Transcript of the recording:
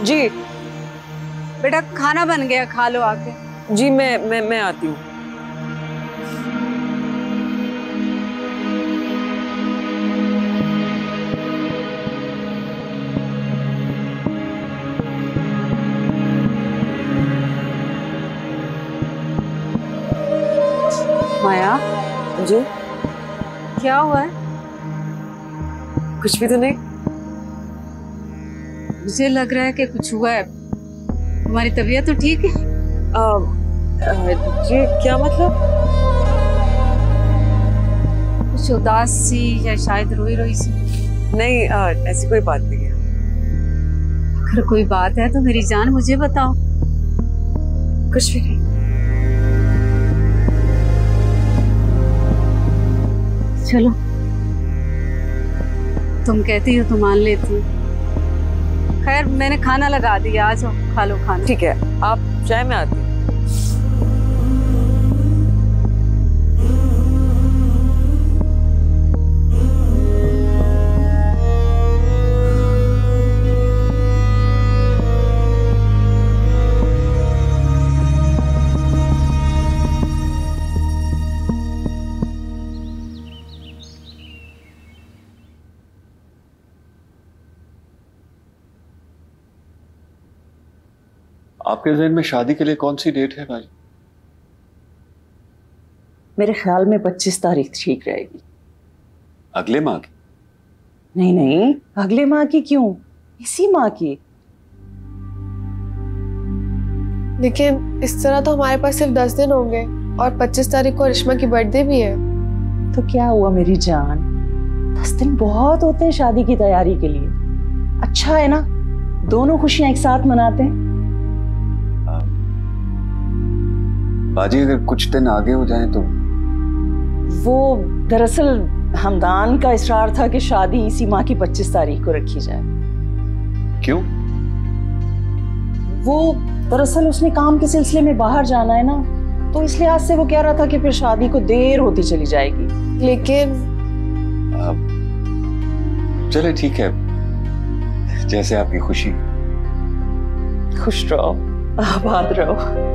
जी बेटा खाना बन गया, खा लो आके। जी मैं आती हूँ। माया, जी क्या हुआ है? कुछ भी तो नहीं। मुझे लग रहा है कि कुछ हुआ है। तुम्हारी तबीयत तो ठीक है? जी क्या मतलब? कुछ उदास सी या शायद रोई रोई सी? नहीं ऐसी कोई बात नहीं है। अगर कोई बात है तो मेरी जान मुझे बताओ। कुछ भी नहीं। चलो, तुम कहती हो तो मान लेती हूँ। खैर मैंने खाना लगा दिया, आ जाओ खा लो खाना। ठीक है, आप चाय में आती हूँ। आपके ज़हन में शादी के लिए कौन सी डेट है भाई? मेरे ख्याल में 25 तारीख ठीक रहेगी। अगले माह की? नहीं नहीं, अगले माह की क्यों, इसी माह की। लेकिन इस तरह तो हमारे पास सिर्फ 10 दिन होंगे और 25 तारीख को रिश्मा की बर्थडे भी है। तो क्या हुआ मेरी जान, 10 दिन बहुत होते हैं शादी की तैयारी के लिए। अच्छा है ना, दोनों खुशियां एक साथ मनाते हैं। बाजी अगर कुछ दिन आगे हो जाए तो? वो दरअसल हमदान का इसरार था कि शादी इसी माह की 25 तारीख को रखी जाए। क्यों? वो दरअसल उसने काम के सिलसिले में बाहर जाना है ना, तो इस लिहाज से वो कह रहा था कि फिर शादी को देर होती चली जाएगी। लेकिन चले ठीक है, जैसे आपकी खुशी। खुश रहो, आबाद रहो।